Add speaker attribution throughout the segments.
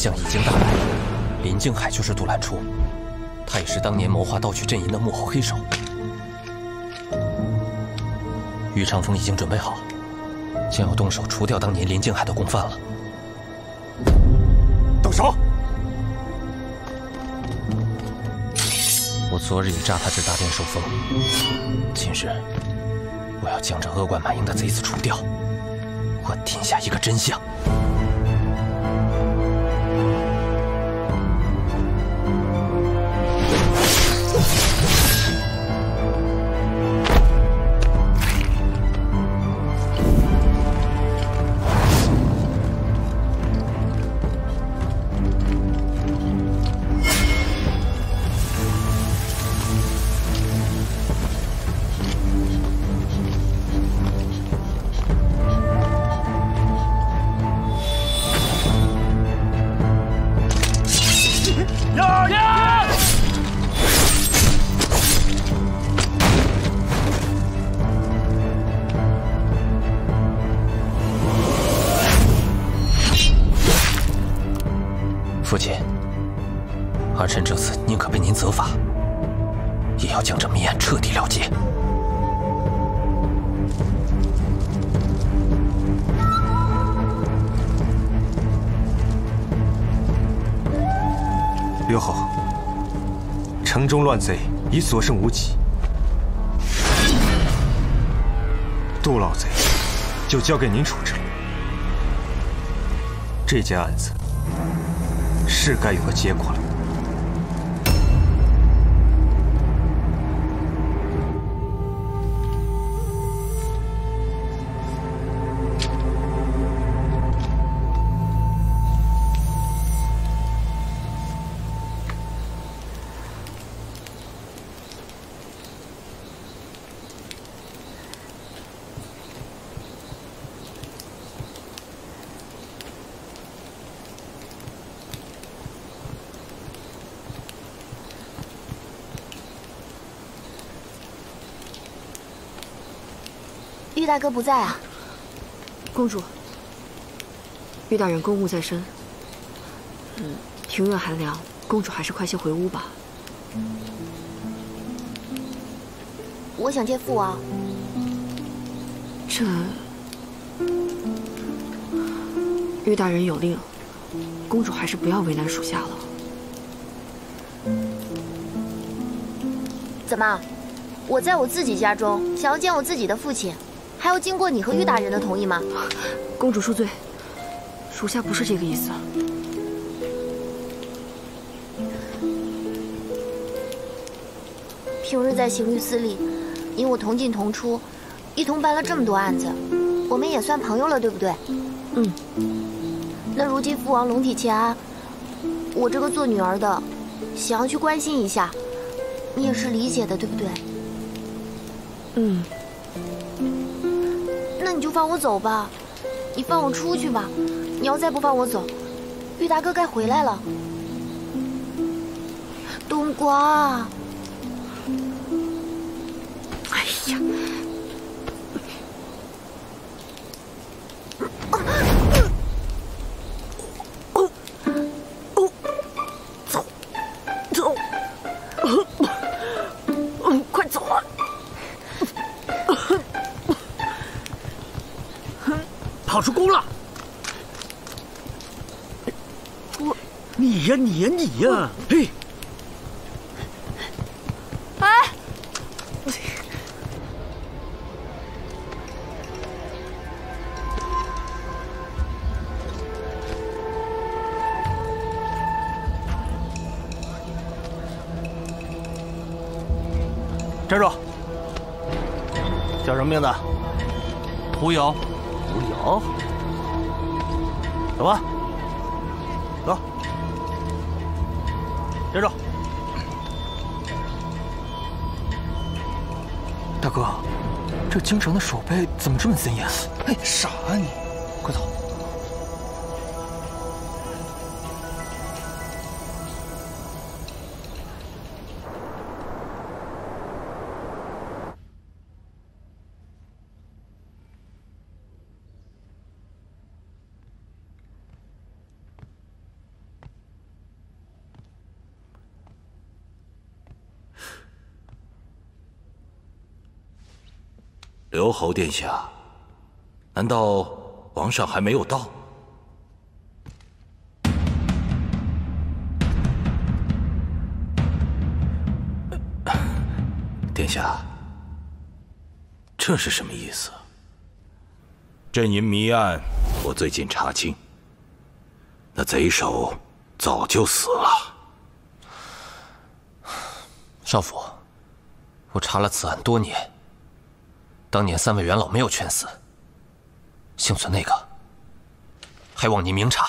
Speaker 1: 相已经大败，林静海就是杜兰初，他也是当年谋划盗取阵营的幕后黑手。于长风已经准备好，将要动手除掉当年林静海的共犯了。
Speaker 2: 动手！
Speaker 1: 我昨日已诈他至大殿受封，今日我要将这恶贯满盈的贼子除掉，还天下一个真相。父亲，儿臣这次宁可被您责罚，也要将这谜案彻底了结。
Speaker 2: 刘侯，城中乱贼已所剩无几，杜老贼就交给您处置了。这件案子是该有个结果了。
Speaker 3: 玉大哥不在啊，
Speaker 4: 公主，玉大人公务在身，庭院寒凉，公主还是快些回屋吧。
Speaker 3: 我想见父王。
Speaker 4: 这，玉大人有令，公主还是不要为难属下了。
Speaker 3: 怎么，我在我自己家中想要见我自己的父亲，还要经过你和玉大人的同意吗？
Speaker 4: 公主恕罪，属下不是这个意思。
Speaker 3: 平日在刑狱司里，你我同进同出，一同办了这么多案子，我们也算朋友了，对不对？
Speaker 4: 嗯。
Speaker 3: 那如今父王龙体欠安，我这个做女儿的，想要去关心一下，你也是理解的，对不对？
Speaker 4: 嗯。
Speaker 3: 那你就放我走吧，你放我出去吧。你要再不放我走，玉大哥该回来了。冬瓜。
Speaker 4: 哎呀！走，走，快走啊！
Speaker 5: 跑出宫了！你呀，你呀，你呀！嘿，
Speaker 3: 哎，
Speaker 5: 站住！叫什么名字？
Speaker 1: 胡瑶。
Speaker 5: 胡瑶。走吧。走。站住！
Speaker 6: 大哥，这京城的守备怎么这么森严？
Speaker 7: 哎，傻啊你！快走！
Speaker 8: 刘侯殿下，难道皇上还没有到？殿下，这是什么意思？镇银谜案，我最近查清，那贼首早就死了。
Speaker 1: 少府，我查了此案多年，当年3位元老没有全死，幸存那个，还望您明察。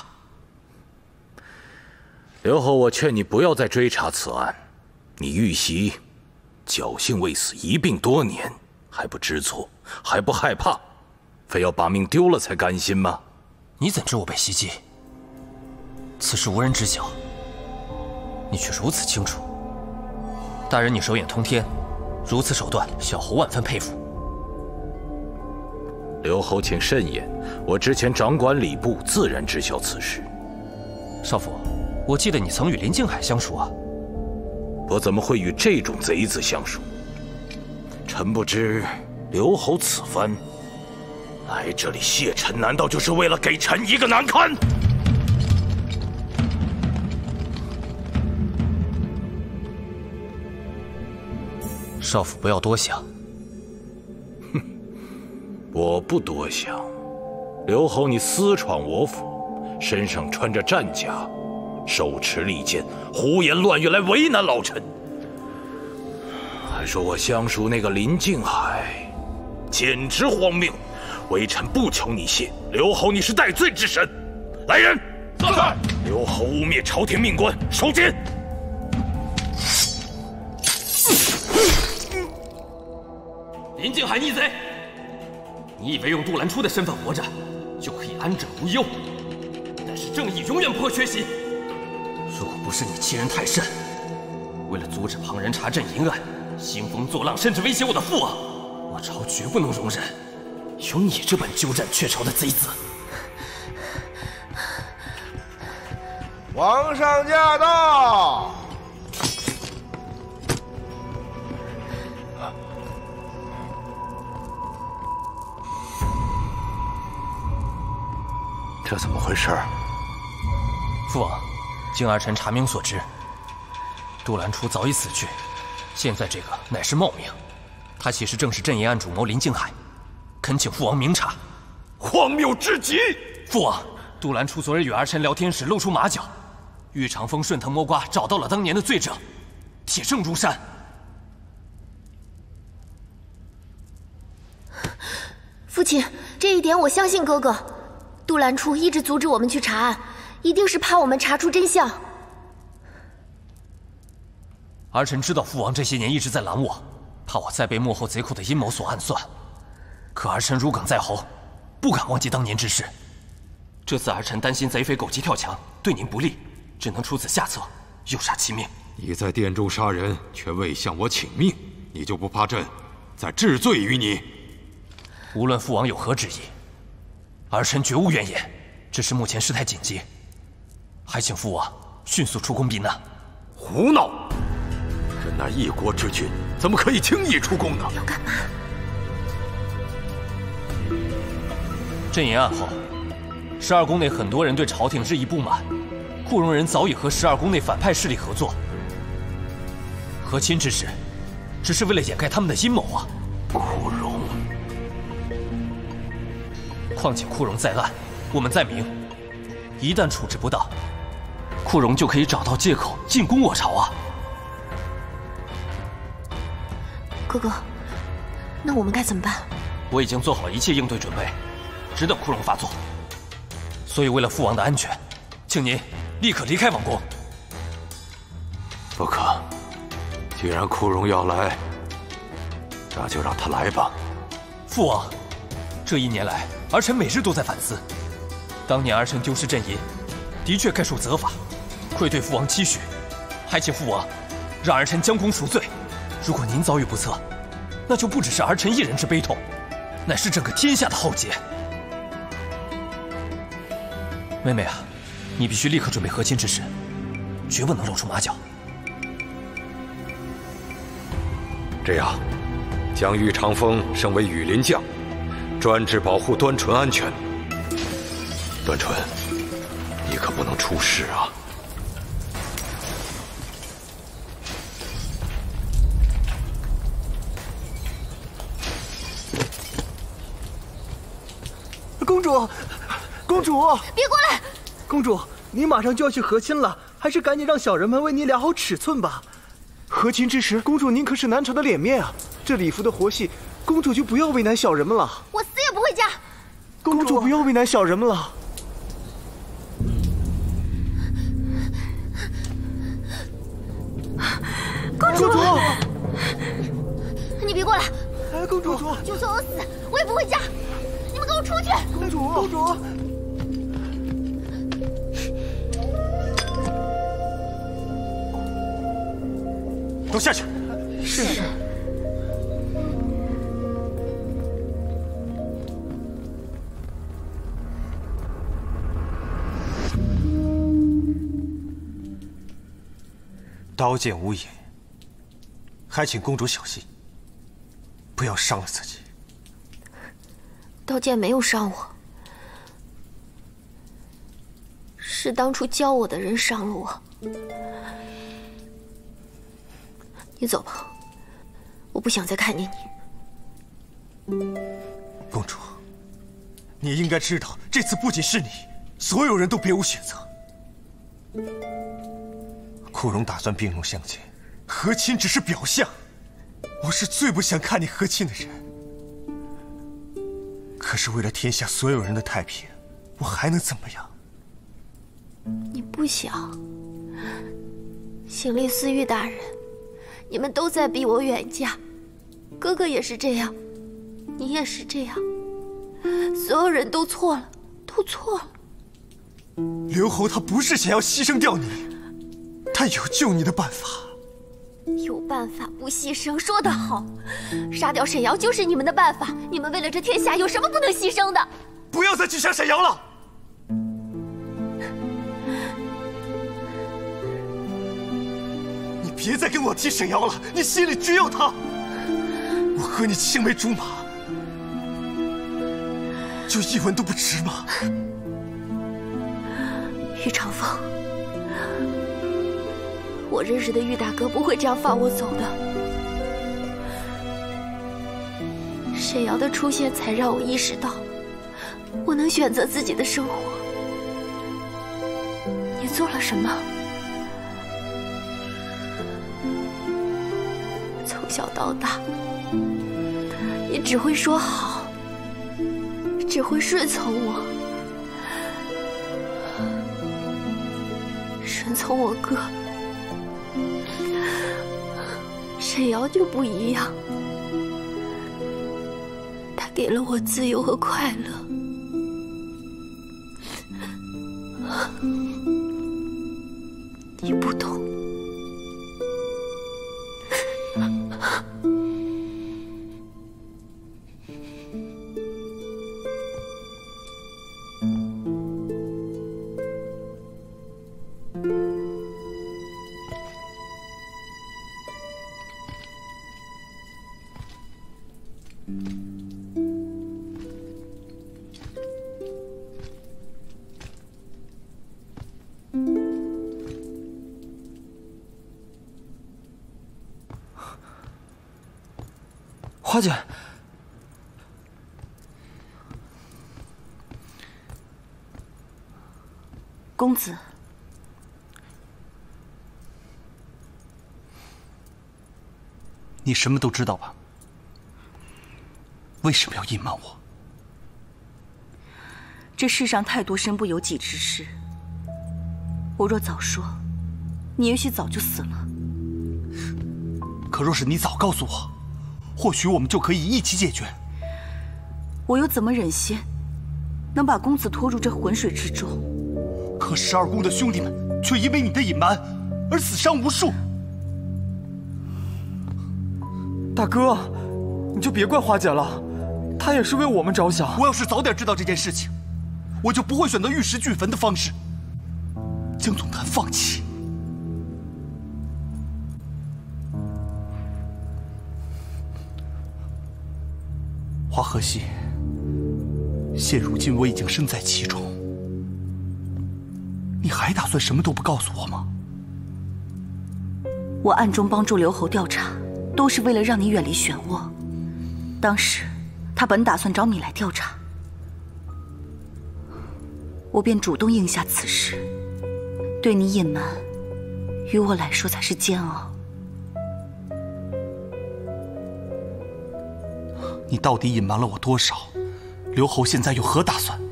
Speaker 8: 刘侯，我劝你不要再追查此案。你遇袭，侥幸未死，一病多年，还不知错，还不害怕，非要把命丢了才甘心吗？
Speaker 1: 你怎知我被袭击？此事无人知晓，你却如此清楚。大人，你手眼通天，如此手段，小侯万分佩服。
Speaker 8: 刘侯，请慎言，我之前掌管礼部，自然知晓此事。
Speaker 1: 少府，我记得你曾与林静海相熟啊。
Speaker 8: 我怎么会与这种贼子相熟？臣不知刘侯此番来这里谢臣，难道就是为了给臣一个难堪？
Speaker 1: 少府不要多想。
Speaker 8: 哼，我不多想。刘侯，你私闯我府，身上穿着战甲，手持利剑，胡言乱语来为难老臣，还说我相熟那个林静海，简直荒谬！微臣不求你谢，刘侯你是戴罪之身。来人，
Speaker 5: 在。
Speaker 8: 刘侯污蔑朝廷命官，收监。
Speaker 1: 林静海逆贼！你以为用杜兰初的身份活着，就可以安枕无忧？但是正义永远不会缺席。如果不是你欺人太甚，为了阻止旁人查镇银案，兴风作浪，甚至威胁我的父王，我朝绝不能容忍有你这般鸠占鹊巢的贼子。
Speaker 9: 皇上驾到！
Speaker 8: 这怎么回事？
Speaker 1: 父王，经儿臣查明所知，杜兰初早已死去，现在这个乃是冒名，他其实正是镇银案主谋林静海，恳请父王明察。
Speaker 8: 荒谬至极！
Speaker 1: 父王，杜兰初昨日与儿臣聊天时露出马脚，玉长风顺藤摸瓜找到了当年的罪者，铁证如山。
Speaker 3: 父亲，这一点我相信哥哥。杜兰初一直阻止我们去查案，一定是怕我们查出真相。
Speaker 1: 儿臣知道父王这些年一直在拦我，怕我再被幕后贼寇的阴谋所暗算。可儿臣如鲠在喉，不敢忘记当年之事。这次儿臣担心贼匪狗急跳墙，对您不利，只能出此下策，诱杀其命。
Speaker 10: 你在殿中杀人，却未向我请命，你就不怕朕再治罪于你？
Speaker 1: 无论父王有何旨意，儿臣绝无怨言，只是目前事态紧急，还请父王迅速出宫避难。
Speaker 10: 胡闹！朕乃一国之君，怎么可以轻易出宫呢？
Speaker 3: 要干嘛？
Speaker 1: 镇银案后，12宫内很多人对朝廷日益不满，库容人早已和12宫内反派势力合作。和亲之事，只是为了掩盖他们的阴谋啊！
Speaker 8: 库容。
Speaker 1: 况且库容在暗，我们在明，一旦处置不当，库容就可以找到借口进攻我朝啊！
Speaker 3: 哥哥，那我们该怎么办？
Speaker 1: 我已经做好一切应对准备，只等库容发作。所以为了父王的安全，请您立刻离开王宫。
Speaker 10: 不可，既然库容要来，那就让他来吧。
Speaker 1: 父王，这1年来，儿臣每日都在反思，当年儿臣丢失镇银，的确该受责罚，愧对父王期许，还请父王让儿臣将功赎罪。如果您遭遇不测，那就不只是儿臣一人之悲痛，乃是整个天下的浩劫。妹妹啊，你必须立刻准备和亲之事，绝不能露出马脚。
Speaker 10: 这样， 将玉长风升为羽林将，专职保护端纯安全。端纯，你可不能出事啊！
Speaker 7: 公主，公主，
Speaker 3: 别过来！
Speaker 7: 公主，你马上就要去和亲了，还是赶紧让小人们为你量好尺寸吧。和亲之时，公主您可是南朝的脸面啊！这礼服的活细，公主就不要为难小人们了。
Speaker 3: 我死也不会嫁。
Speaker 7: 公主不要为难小人们了。
Speaker 3: 公主，你别过来！
Speaker 7: 哎，公主，
Speaker 3: 就算我死，我也不会嫁。你们给我出去！
Speaker 7: 公主，公主。
Speaker 2: 都下去。
Speaker 7: 是。
Speaker 2: 刀剑无眼，还请公主小心，不要伤了自己。
Speaker 3: 刀剑没有伤我，是当初教我的人伤了我。你走吧，我不想再看见你。
Speaker 2: 公主，你应该知道，这次不仅是你，所有人都别无选择。库荣打算兵戎相见，和亲只是表象。我是最不想看你和亲的人。可是为了天下所有人的太平，我还能怎么样？
Speaker 3: 你不想？行立司玉大人，你们都在逼我远嫁，哥哥也是这样，你也是这样，所有人都错了，都错了。
Speaker 2: 刘侯他不是想要牺牲掉你，他有救你的办法。
Speaker 3: 有办法不牺牲，说得好！杀掉沈瑶就是你们的办法。你们为了这天下有什么不能牺牲的？
Speaker 2: 不要再去想沈瑶了。你别再跟我提沈瑶了，你心里只有她。我和你青梅竹马，就一文都不值吗？
Speaker 3: 玉长风。我认识的玉大哥不会这样放我走的。沈瑶的出现才让我意识到，我能选择自己的生活。你做了什么？从小到大，你只会说好，只会顺从我，顺从我哥。沈瑶就不一样，他给了我自由和快乐。你不懂。
Speaker 6: 花姐，
Speaker 4: 公子，
Speaker 7: 你什么都知道吧？为什么要隐瞒我？
Speaker 4: 这世上太多身不由己之事，我若早说，你也许早就死了。
Speaker 7: 可若是你早告诉我，或许我们就可以一起解决。
Speaker 4: 我又怎么忍心能把公子拖入这浑水之中？
Speaker 7: 可12宫的兄弟们却因为你的隐瞒而死伤无数。
Speaker 6: 大哥，你就别怪花姐了，她也是为我们着想。
Speaker 7: 我要是早点知道这件事情，我就不会选择玉石俱焚的方式，将总坛放弃。
Speaker 2: 花荷溪，现如今我已经身在其中，你还打算什么都不告诉我吗？
Speaker 11: 我暗中帮助刘侯调查，都是为了让你远离漩涡。当时他本打算找你来调查，我便主动应下此事。对你隐瞒，于我来说才是煎熬。
Speaker 2: 你到底隐瞒了我多少？刘侯现在有何打算？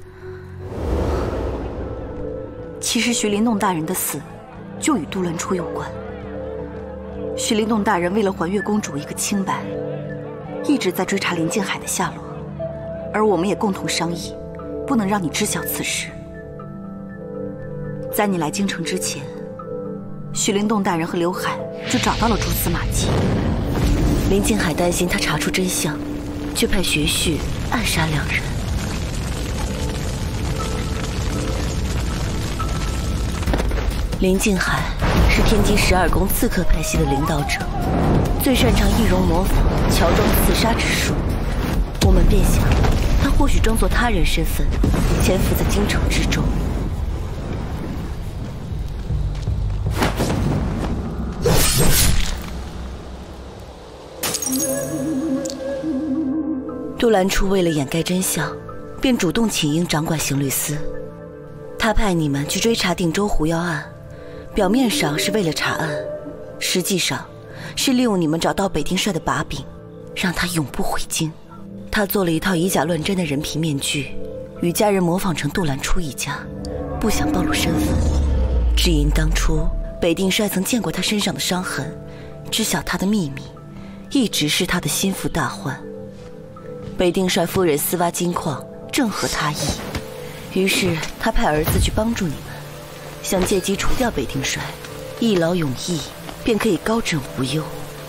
Speaker 11: 其实徐林洞大人的死，就与杜兰初有关。徐林洞大人为了还月公主一个清白，一直在追查林静海的下落，而我们也共同商议，不能让你知晓此事。在你来京城之前，徐林洞大人和刘海就找到了蛛丝马迹。林静海担心他查出真相，就派学婿暗杀两人。林静海是天机12宫刺客派系的领导者，最擅长易容模仿、乔装刺杀之术。我们便想，他或许装作他人身份，潜伏在京城之中。杜兰初为了掩盖真相，便主动请缨掌管刑律司。他派你们去追查定州狐妖案，表面上是为了查案，实际上是利用你们找到北丁帅的把柄，让他永不回京。他做了一套以假乱真的人皮面具，与家人模仿成杜兰初一家，不想暴露身份。只因当初北定帅曾见过他身上的伤痕，知晓他的秘密，一直是他的心腹大患。北定帅夫人私挖金矿，正合他意，于是他派儿子去帮助你们，想借机除掉北定帅，一劳永逸，便可以高枕无忧。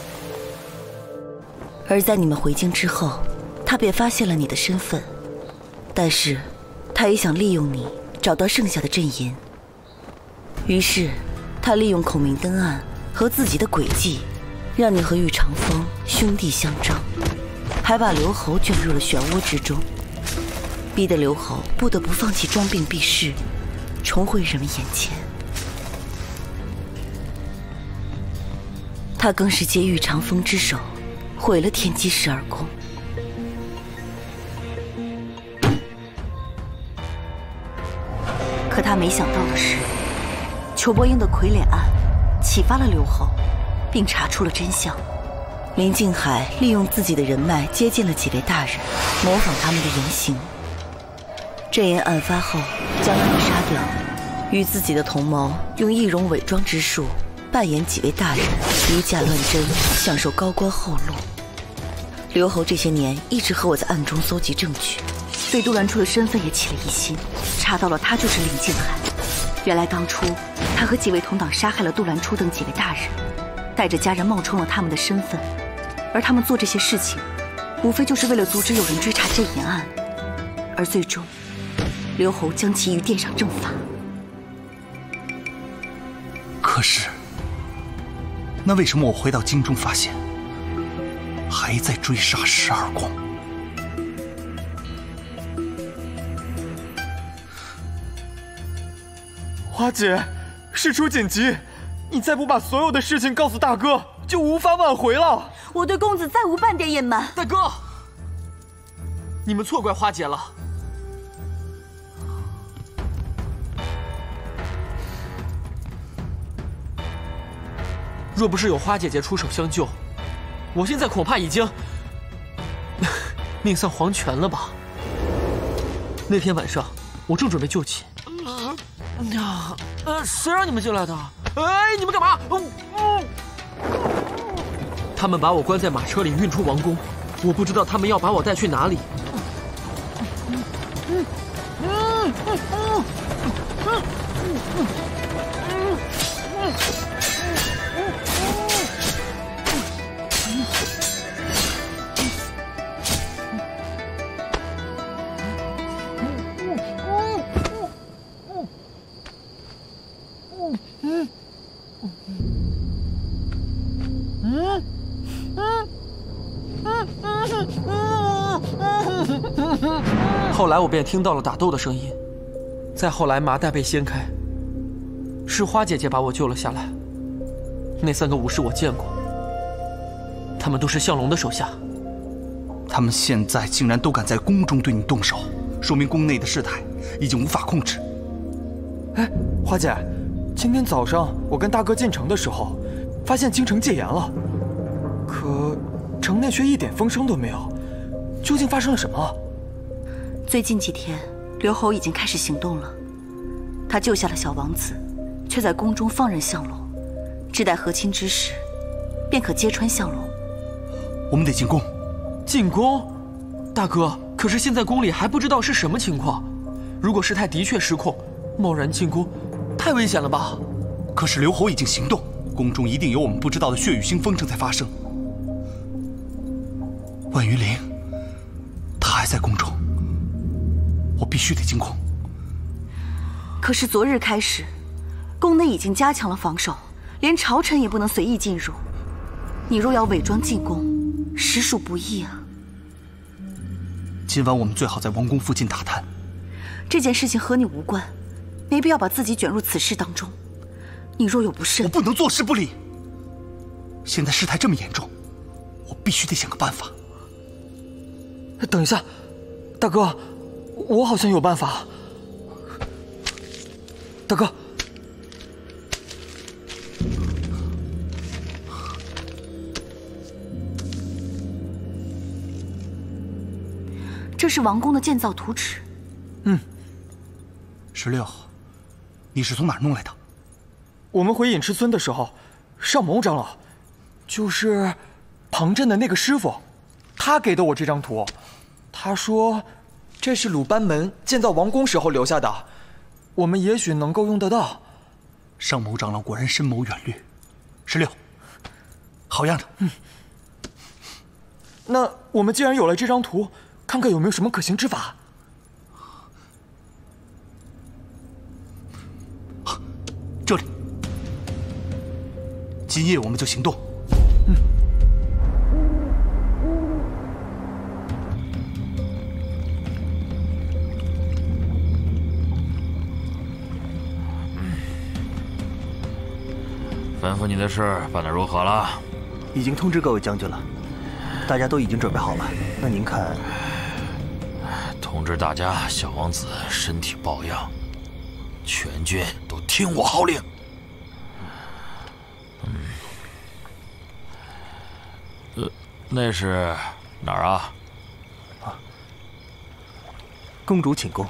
Speaker 11: 而在你们回京之后，他便发现了你的身份，但是他也想利用你找到剩下的阵营，于是他利用孔明登岸和自己的诡计，让你和玉长风兄弟相争，还把刘侯卷入了漩涡之中，逼得刘侯不得不放弃装病避世，重回人们眼前。他更是借玉长风之手，毁了天机12宫。可他没想到的是，裘伯英的傀儡案启发了刘侯，并查出了真相。林静海利用自己的人脉接近了几位大人，模仿他们的言行。阵营案发后，将他们杀掉，与自己的同谋用易容伪装之术扮演几位大人，以假乱真，享受高官厚禄。刘侯这些年一直和我在暗中搜集证据，对杜兰初的身份也起了疑心，查到了他就是林静海。原来当初他和几位同党杀害了杜兰初等几位大人，带着家人冒充了他们的身份，而他们做这些事情，无非就是为了阻止有人追查阵营案，而最终刘侯将其于殿上正法。
Speaker 2: 可是，那为什么我回到京中发现，还在追杀12宫？
Speaker 6: 花姐，事出紧急，你再不把所有的事情告诉大哥，就无法挽回了。
Speaker 11: 我对公子再无半点隐瞒。
Speaker 5: 大哥，你们错怪花姐了。若不是有花姐姐出手相救，我现在恐怕已经命丧黄泉了吧。那天晚上，我正准备就寝。谁让你们进来的？哎，你们干嘛？他们把我关在马车里运出王宫，我不知道他们要把我带去哪里。
Speaker 12: 后来我便听到了打斗的声音，再后来麻袋被掀开，是花姐姐把我救了下来。那3个武士我见过，他们都是向龙的手下。
Speaker 2: 他们现在竟然都敢在宫中对你动手，说明宫内的事态已经无法控制。
Speaker 6: 哎，花姐，今天早上我跟大哥进城的时候，发现京城戒严了，可城内却一点风声都没有，究竟发生了什么？
Speaker 11: 最近几天，刘侯已经开始行动了。他救下了小王子，却在宫中放任向龙，只待和亲之时，便可揭穿向龙。
Speaker 2: 我们得进宫。
Speaker 12: 进宫？大哥，可是现在宫里还不知道是什么情况。如果事态的确失控，贸然进宫，太危险了吧？
Speaker 2: 可是刘侯已经行动，宫中一定有我们不知道的血雨腥风正在发生。万余陵，他还在宫中，我必须得进宫。
Speaker 11: 可是昨日开始，宫内已经加强了防守，连朝臣也不能随意进入。你若要伪装进宫，实属不易啊。
Speaker 2: 今晚我们最好在王宫附近打探。
Speaker 11: 这件事情和你无关，没必要把自己卷入此事当中。你若有不慎，
Speaker 2: 我不能坐视不理。现在事态这么严重，我必须得想个办法。
Speaker 6: 等一下，大哥，我好像有办法。大哥，
Speaker 11: 这是王宫的建造图纸。
Speaker 2: 16，你是从哪儿弄来的？
Speaker 6: 我们回隐赤村的时候，上谋长老，就是庞震的那个师傅，他给的我这张图。他说，这是鲁班门建造王宫时候留下的，我们也许能够用得到。
Speaker 2: 上谋长老果然深谋远虑。16，好样的。
Speaker 6: 那我们既然有了这张图，看看有没有什么可行之法。
Speaker 2: 这里，今夜我们就行动。
Speaker 8: 吩咐你的事办得如何了？
Speaker 7: 已经通知各位将军了，大家都已经准备好了。那您看？
Speaker 8: 通知大家，小王子身体抱恙，全军都听我号令。那是哪儿啊？
Speaker 7: 公主寝宫。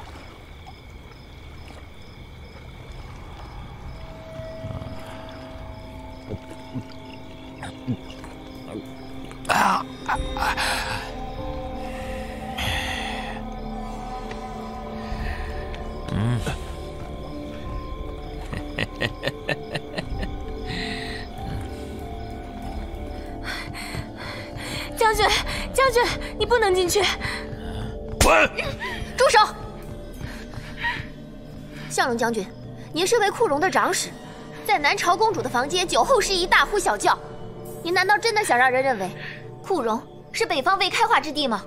Speaker 3: 将军，你不能进去！
Speaker 8: 滚！
Speaker 3: 住手！向龙将军，您身为库容的长史，在南朝公主的房间酒后失仪，大呼小叫，您难道真的想让人认为库容是北方未开化之地吗？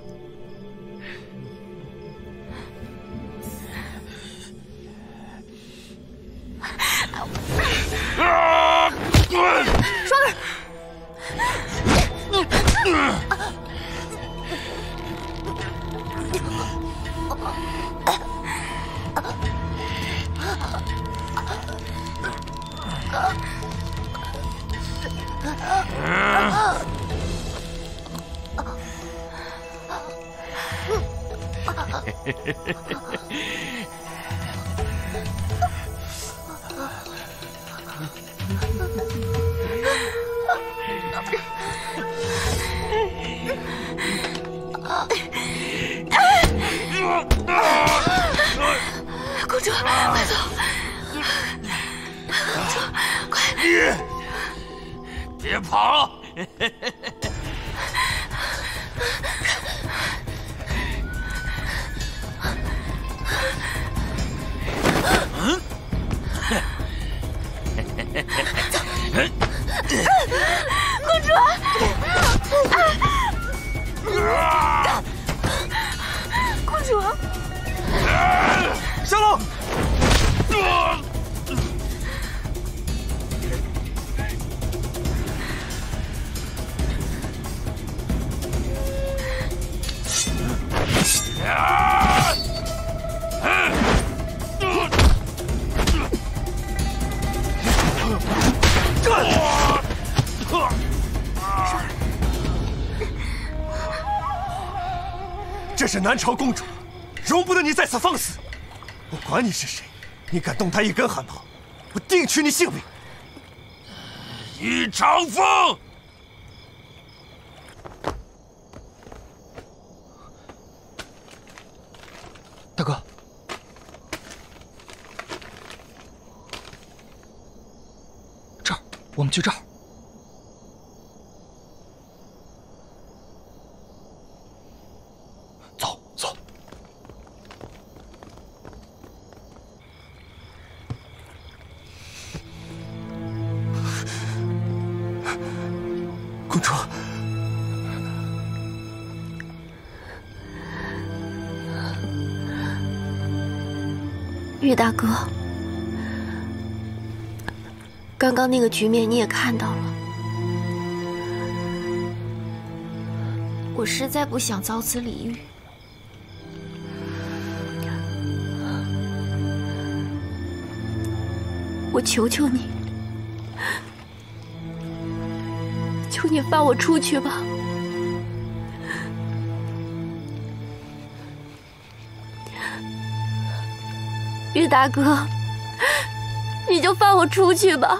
Speaker 3: 双儿。公主，快走！公主，快！
Speaker 8: 别跑！
Speaker 3: 公主！
Speaker 13: 这是南朝公主，容不得你在此放肆！我管你是谁，你敢动她一根汗毛，我定取你性命！
Speaker 8: 一长风。
Speaker 2: 大哥，这儿，我们去这儿。走走。公主。
Speaker 3: 玉大哥，刚刚那个局面你也看到了，我实在不想遭此礼遇。我求求你，求你放我出去吧。玉大哥，你就放我出去吧。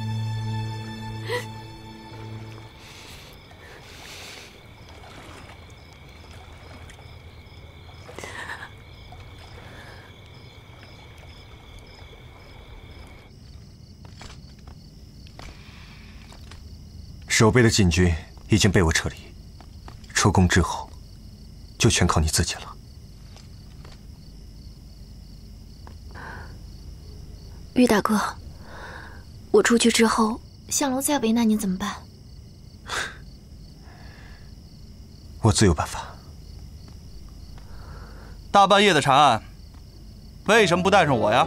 Speaker 13: 守备的禁军已经被我撤离，出宫之后，就全靠你自己了。
Speaker 3: 玉大哥，我出去之后，相楼再为难您怎么办？
Speaker 13: 我自有办法。
Speaker 2: 大半夜的查案，为什么不带上我呀？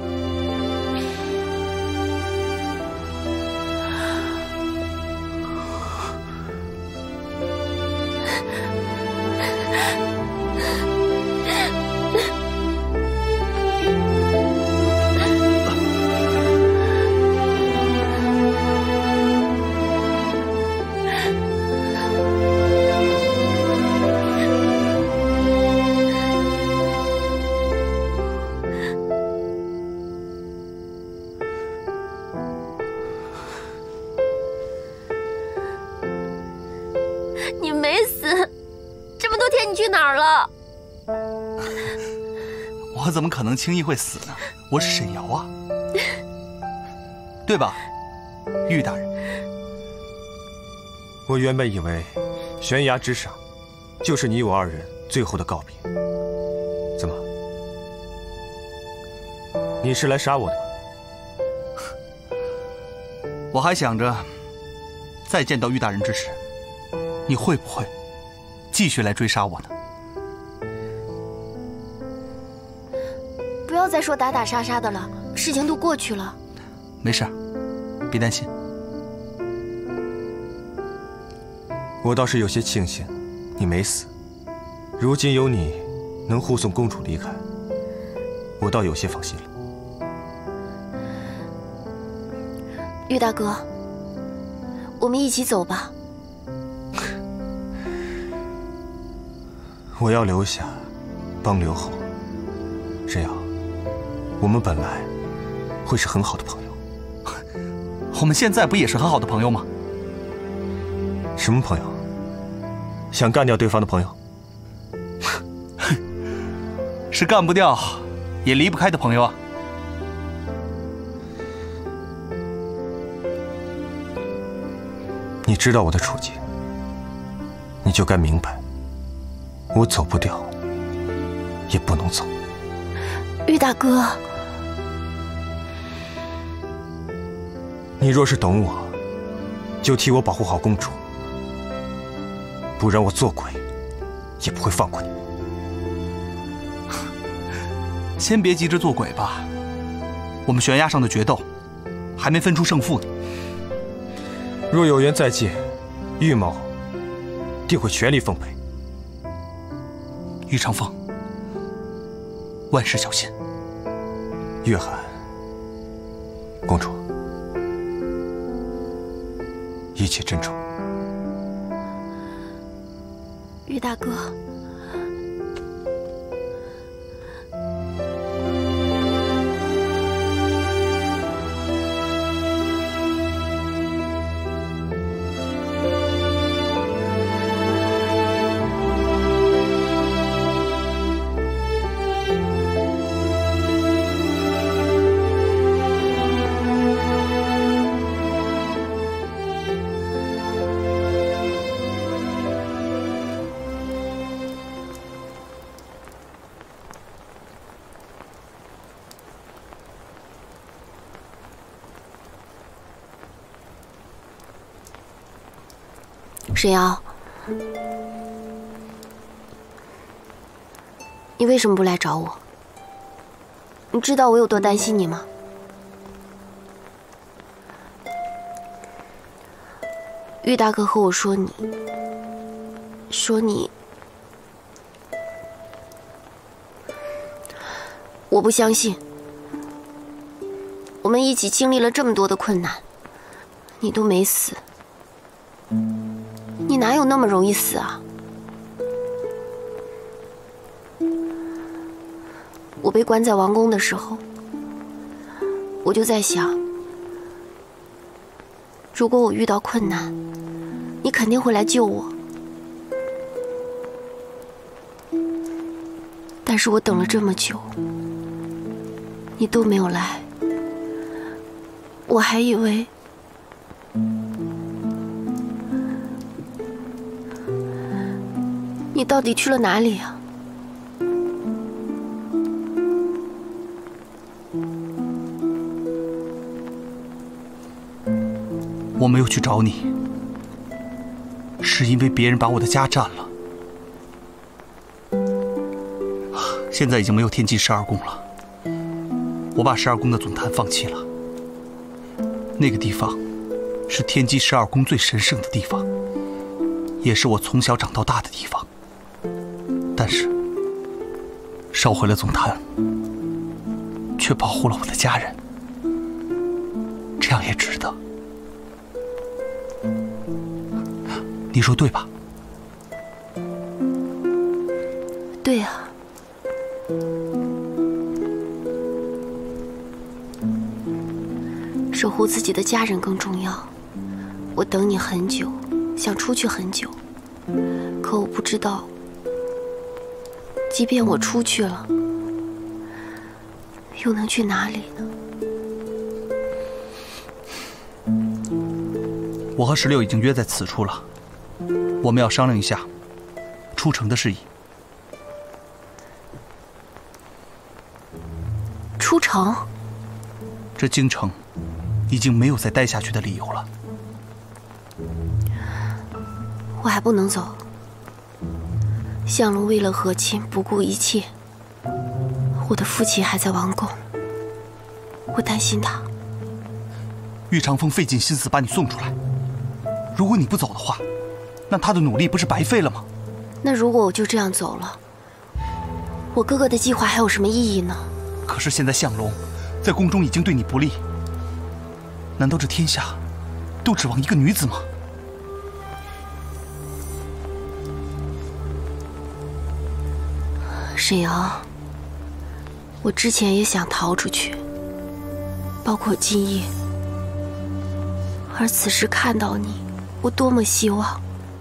Speaker 3: 你没死，这么多天你去哪儿了？
Speaker 2: 我怎么可能轻易会死呢？我是沈瑶啊，对吧，玉大人？
Speaker 13: 我原本以为悬崖之上就是你我二人最后的告别。怎么？你是来杀我的吗？
Speaker 2: 我还想着，再见到玉大人之时，你会不会继续来追杀我呢？
Speaker 3: 不要再说打打杀杀的了，事情都过去了。
Speaker 2: 没事，别担心。
Speaker 13: 我倒是有些庆幸，你没死。如今有你能护送公主离开，我倒有些放心了。
Speaker 3: 玉大哥，我们一起走吧。
Speaker 13: 我要留下，帮刘后。这样，我们本来会是很好的朋友。
Speaker 2: 我们现在不也是很好的朋友吗？
Speaker 13: 什么朋友？想干掉对方的朋友？
Speaker 2: 是干不掉，也离不开的朋友啊。
Speaker 13: 你知道我的处境，你就该明白，我走不掉，也不能走。
Speaker 3: 玉大哥，
Speaker 13: 你若是懂我，就替我保护好公主，不然我做鬼也不会放过你。
Speaker 2: 先别急着做鬼吧，我们悬崖上的决斗还没分出胜负呢。
Speaker 13: 若有缘再见，玉某定会全力奉陪。
Speaker 2: 玉长风，万事小心。
Speaker 13: 月寒，公主，一切珍重。
Speaker 3: 玉大哥， 沈瑶，你为什么不来找我？你知道我有多担心你吗？玉大哥和我说你，我不相信。我们一起经历了这么多的困难，你都没死，你哪有那么容易死啊？我被关在王宫的时候，我就在想，如果我遇到困难，你肯定会来救我。但是我等了这么久，你都没有来，我还以为你到底去了哪里啊？
Speaker 2: 我没有去找你，是因为别人把我的家占了。现在已经没有天机12宫了，我把12宫的总坛放弃了。那个地方是天机12宫最神圣的地方，也是我从小长到大的地方。但是烧毁了总坛，却保护了我的家人，这样也值得。你说对吧？
Speaker 3: 对呀。守护自己的家人更重要。我等你很久，想出去很久，可我不知道，即便我出去了，又能去哪里呢？
Speaker 2: 我和16已经约在此处了，我们要商量一下出城的事宜。
Speaker 3: 出城？
Speaker 2: 这京城已经没有再待下去的理由了。
Speaker 3: 我还不能走。向龙为了和亲不顾一切，我的父亲还在王宫，我担心他。
Speaker 2: 玉长风费尽心思把你送出来，如果你不走的话，那他的努力不是白费了吗？
Speaker 3: 那如果我就这样走了，我哥哥的计划还有什么意义呢？
Speaker 2: 可是现在向龙在宫中已经对你不利，难道这天下都指望一个女子吗？
Speaker 3: 沈瑶，我之前也想逃出去，包括今夜。而此时看到你，我多么希望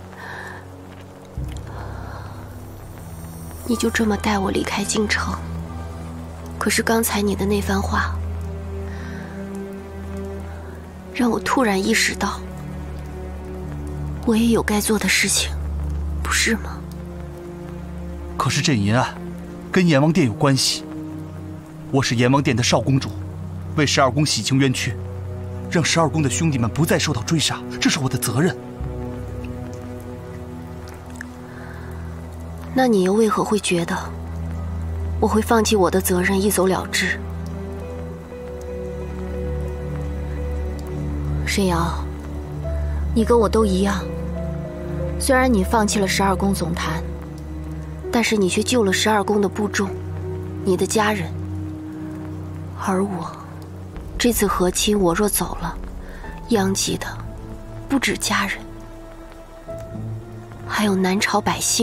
Speaker 3: 你就这么带我离开京城。可是刚才你的那番话，让我突然意识到，我也有该做的事情，不是吗？
Speaker 2: 可是这银案跟阎王殿有关系，我是阎王殿的少公主，为12宫洗清冤屈，让12宫的兄弟们不再受到追杀，这是我的责任。
Speaker 3: 那你又为何会觉得我会放弃我的责任，一走了之？沈瑶，你跟我都一样，虽然你放弃了12宫总坛，但是你却救了12宫的部众，你的家人。而我，这次和亲，我若走了，殃及的不止家人，还有南朝百姓。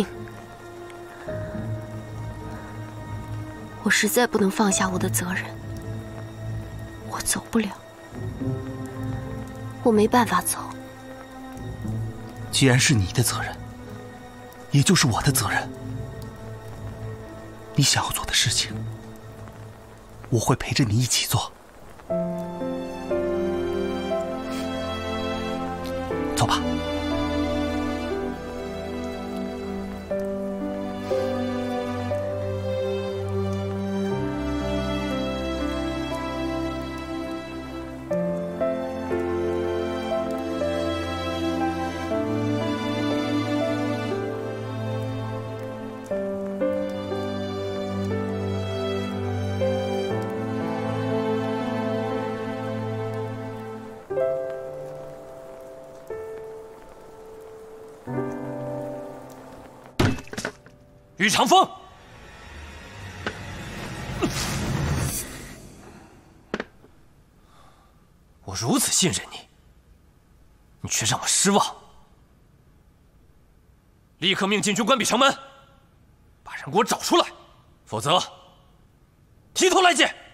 Speaker 3: 我实在不能放下我的责任，我走不了，我没办法走。
Speaker 2: 既然是你的责任，也就是我的责任。你想要做的事情，我会陪着你一起做。走吧。
Speaker 1: 于长风，我如此信任你，你却让我失望。立刻命禁军关闭城门，把人给我找出来，否则提头来见。